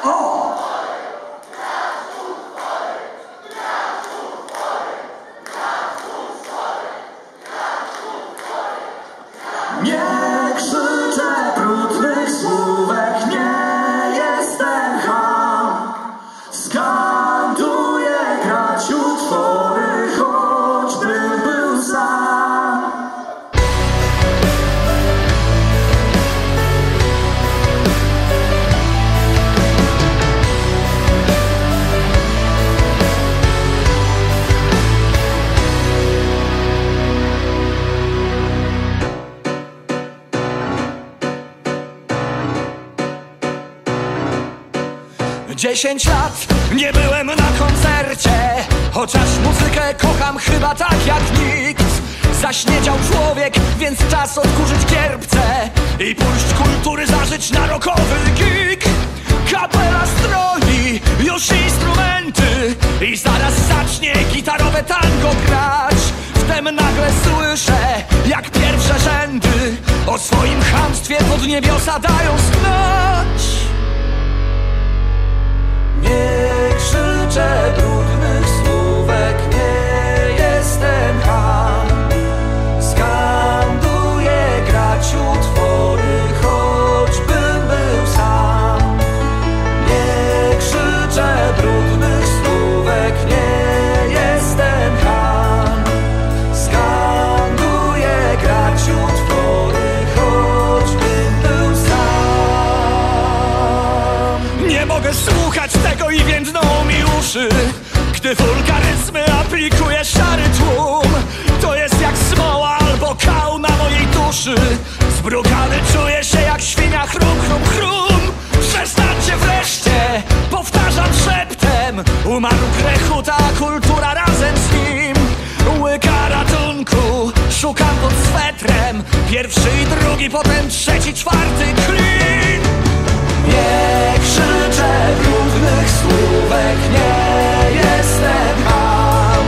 Nie krzyczę brudnych słówek, nie jestem ham. Skanduję grać utwory, choćbym był sam. Dziesięć lat nie byłem na koncercie, chociaż muzykę kocham chyba tak jak nikt. Zaśniedział człowiek, więc czas odkurzyć kierpce i pójść kultury zażyć na rockowy gig. Kapela stroi już instrumenty i zaraz zacznie gitarowe tango grać. Wtem nagle słyszę, jak pierwsze rzędy o swoim chamstwie pod niebiosa dają znać. Nie krzyczę brudnych słówek, nie jestem ham. Skanduję grać utwory, choćbym był sam. Nie krzyczę brudnych słówek, nie jestem ham. Skanduję grać utwory, choćbym był sam. Nie mogę słuchać tego i więdną mi uszy, gdy wulgaryzmy aplikuje szary tłum. To jest jak smoła albo kał na mojej duszy. Zbrukany czuję się jak świnia, chrum, chrum, chrum. Przestańcie wreszcie, powtarzam szeptem. Umarł grechu, ta kultura razem z nim. Łyka ratunku, szukam pod swetrem. Pierwszy i drugi, potem trzeci, czwarty klin. Nie krzyczę brudnych słówek, nie jestem ham.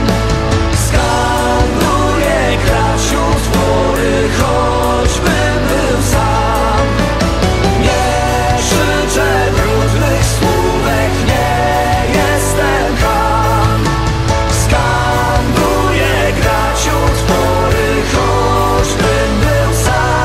Skanduję grać utwory, choćbym był sam. Nie krzyczę brudnych słówek, nie jestem ham. Skanduję grać utwory, choćbym był sam.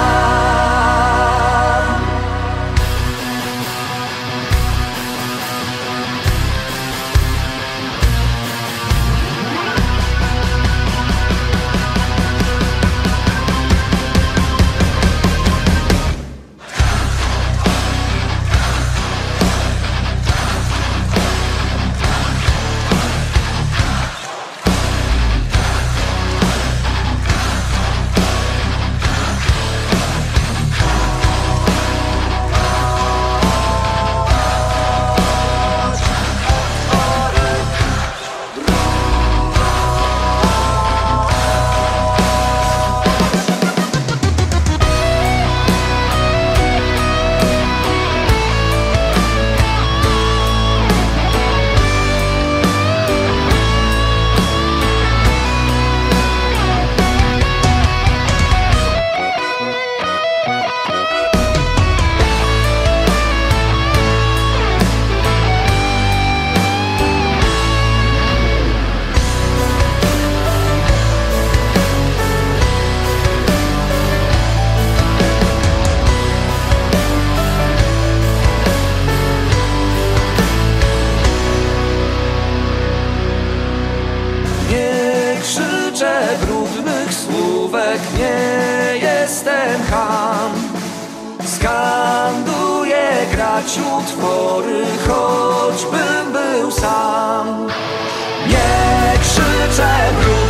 Nie krzyczę brudnych słówek, nie jestem ham. Skanduję grać utwory, choćbym był sam. Nie krzyczę brudnych